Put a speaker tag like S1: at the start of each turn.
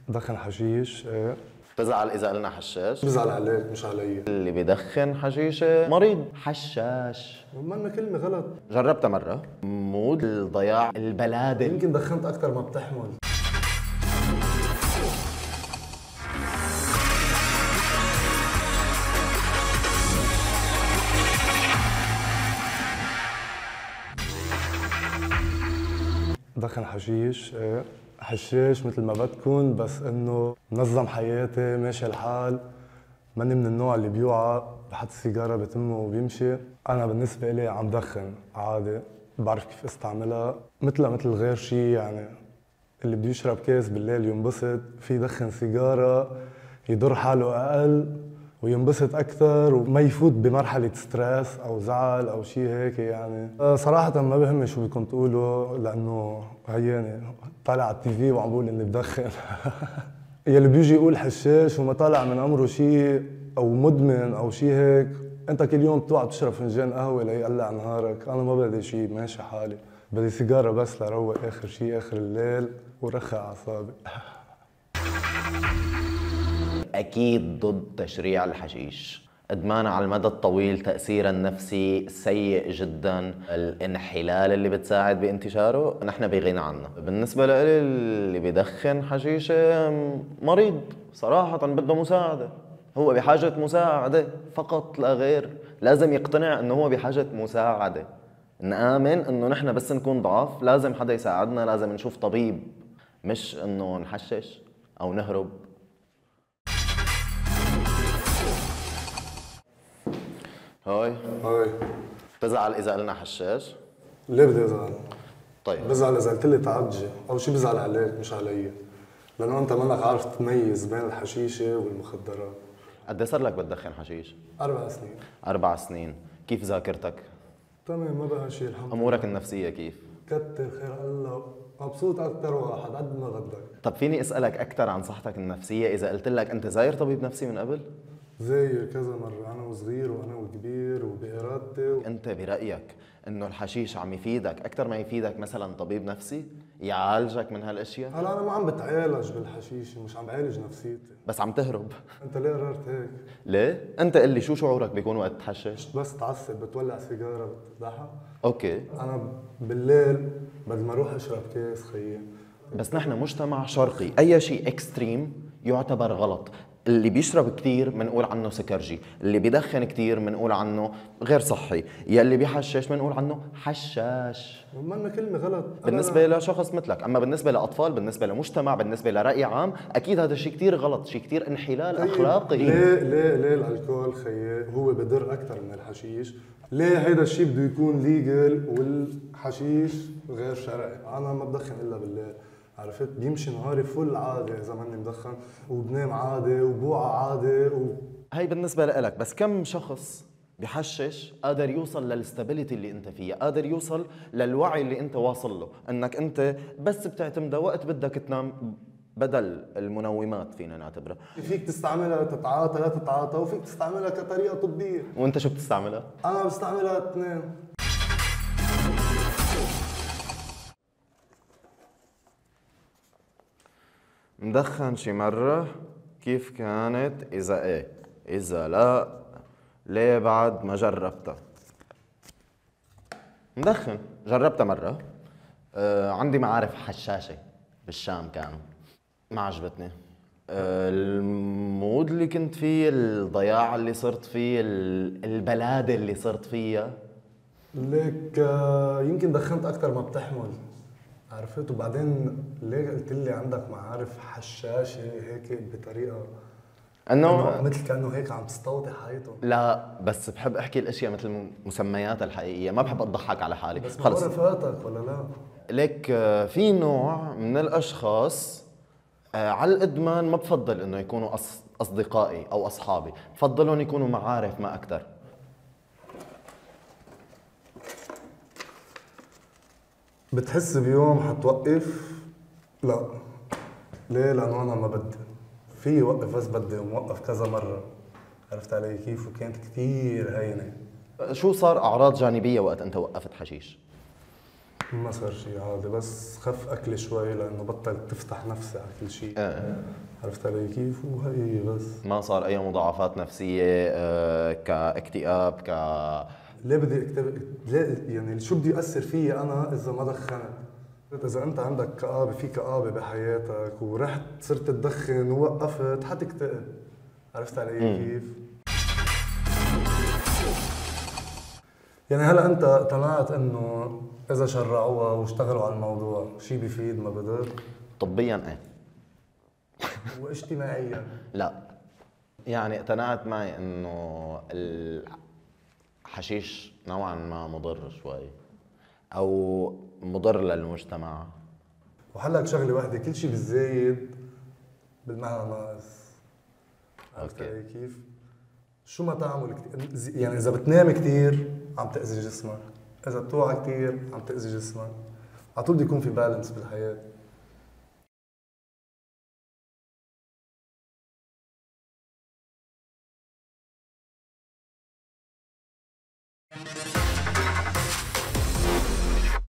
S1: دخن حشيش ايه.
S2: بتزعل اذا قلنا حشاش؟
S1: بزعل عليك مش علي.
S2: اللي بدخن حشيشه مريض. حشاش
S1: ما كلمة غلط.
S2: جربتها مره. مود الضياع البلاده.
S1: يمكن دخنت أكثر ما بتحمل. دخن حشيش ايه. حشاش مثل ما بتكون، بس انه منظم حياتي ماشي الحال. ماني من النوع اللي بيوعى بحط السيجاره بتمه وبيمشي. انا بالنسبه لي عم دخن عادي، بعرف كيف استعملها مثلها مثل غير شيء. يعني اللي بده يشرب كاس بالليل ينبسط، في يدخن سيجاره يضر حاله اقل وينبسط اكثر وما يفوت بمرحله ستريس او زعل او شيء هيك. يعني صراحه ما بهمني شو بدكم تقولوا، لانه هياني طالع على التي في وعم بقول اني بدخن. يلي بيجي يقول حشاش وما طالع من عمره شيء او مدمن او شيء هيك، انت كل يوم بتقعد تشرب فنجان قهوه ليقلع نهارك. انا ما بدي شيء، ماشي حالي، بدي سيجاره بس لروق اخر شيء اخر الليل ورخي اعصابي.
S2: اكيد ضد تشريع الحشيش. ادمانه على المدى الطويل تاثيرا النفسي سيء جدا. الانحلال اللي بتساعد بانتشاره نحن بغنى عنه. بالنسبه لي اللي بدخن حشيشه مريض صراحه، بده مساعده. هو بحاجه مساعده فقط لا غير. لازم يقتنع انه هو بحاجه مساعده. نآمن انه نحن بس نكون ضعاف لازم حدا يساعدنا، لازم نشوف طبيب، مش انه نحشش او نهرب. هاي بتزعل اذا قلنا حشاش؟
S1: ليه بدي ازعل؟
S2: طيب
S1: بزعل اذا قلت لي تعجي، اول شيء بزعل عليك مش علي، لانه انت منك عارف تميز بين الحشيشه والمخدرات.
S2: قد صار لك بتدخن حشيش؟
S1: 4 سنين.
S2: 4 سنين. كيف ذاكرتك؟
S1: تمام، ما بقى شيء الحمد لله.
S2: امورك النفسيه كيف؟
S1: كتر خير الله، مبسوط اكثر واحد قد ما بدك.
S2: طب فيني اسالك اكثر عن صحتك النفسيه؟ اذا قلت لك انت زاير طبيب نفسي من قبل؟
S1: زاير كذا مره، انا وصغير وانا وكبير وبارادتي
S2: انت برايك انه الحشيش عم يفيدك اكثر ما يفيدك مثلا طبيب نفسي يعالجك من هالاشياء؟
S1: هلا انا ما عم بتعالج بالحشيشه، مش عم بعالج نفسيتي.
S2: بس عم تهرب.
S1: انت ليه قررت هيك؟
S2: ليه؟ انت قل لي شو شعورك بيكون وقت تحشش؟
S1: بس تعصب، بتولع سيجاره، بتضحك.
S2: اوكي،
S1: انا بالليل بدل ما اروح اشرب كاس خيي.
S2: بس نحن مجتمع شرقي، اي شيء اكستريم يعتبر غلط. اللي بيشرب كثير بنقول عنه سكرجي، اللي بيدخن كثير بنقول عنه غير صحي، يلي بيحشش بنقول عنه حشاش.
S1: ما كلمة غلط
S2: بالنسبة لشخص مثلك، أما بالنسبة لأطفال، بالنسبة لمجتمع، بالنسبة لرأي عام، أكيد هذا الشيء كثير غلط، شيء كثير انحلال
S1: طيب
S2: أخلاقي.
S1: ليه الألكول خيي هو بضر أكثر من الحشيش؟ ليه هيدا الشيء بده يكون ليجل والحشيش غير شرعي؟ أنا ما بدخن إلا بالليل، عرفت؟ بيمشي نهاري فل عادي إذا ماني مدخن، وبنام عادي وبوعى عادي
S2: هي بالنسبة لك، بس كم شخص بحشش قادر يوصل للستابيليتي اللي انت فيها، قادر يوصل للوعي اللي انت واصل له، انك انت بس بتعتمده وقت بدك تنام بدل المنومات فينا نعتبرها.
S1: فيك تستعملها تتعاطى لا تتعاطى، وفيك تستعملها كطريقة طبية.
S2: وانت شو بتستعملها؟
S1: أنا بستعملها اثنين.
S2: مدخن شي مرة؟ كيف كانت؟ إذا إيه؟ إذا لا ليه بعد ما جربتها؟ مدخن، جربتها مرة. عندي معارف حشاشة بالشام كانوا، ما عجبتني. المود اللي كنت فيه، الضياع اللي صرت فيه، البلادة اللي صرت فيها.
S1: ليك يمكن دخنت أكثر ما بتحمل، عرفت؟ وبعدين ليه قلت لي عندك معارف حشاشة هيك بطريقة
S2: انه
S1: مثل كأنه هيك عم تستوطي حياتهم؟
S2: لا، بس بحب احكي الاشياء مثل مسمياتها الحقيقية، ما بحب اضحك على حالي.
S1: بس
S2: خلص،
S1: ما رفقاتك ولا لا؟
S2: ليك في نوع من الاشخاص على الادمان ما بفضل انه يكونوا اصدقائي او اصحابي، بفضلهم يكونوا معارف ما اكثر.
S1: بتحس بيوم حتوقف؟ لا. ليه؟ لأنه أنا ما بدي. في وقف بس بدي، وموقف كذا مرة، عرفت علي كيف؟ وكانت كثير هينة.
S2: شو صار اعراض جانبيه وقت انت وقفت حشيش؟
S1: ما صار شيء عادي، بس خف اكلي شوي لانه بطلت تفتح نفسي على كل شيء. عرفت علي كيف؟ وهي بس.
S2: ما صار اي مضاعفات نفسيه كاكتئاب
S1: ليه بدي اكتب؟ ليه يعني شو بدي يأثر فيي انا اذا ما دخنت؟ اذا انت عندك كآبه، في كآبه بحياتك ورحت صرت تدخن ووقفت حتكتئب. عرفت علي كيف؟ يعني هلا انت اقتنعت انه اذا شرعوها واشتغلوا على الموضوع شيء بيفيد ما بضر؟
S2: طبيا ايه.
S1: واجتماعيا؟
S2: لا، يعني اقتنعت معي انه الحشيش نوعا ما مضر شوي او مضر للمجتمع.
S1: وحلك شغله واحده، كل شيء بالزايد بالمعنى ناقص. عرفت علي كيف؟ شو ما تعمل كتير، يعني اذا بتنام كثير عم تأذي جسمك، اذا بتوعى كثير عم تأذي جسمك. على طول بده يكون في بالانس بالحياه.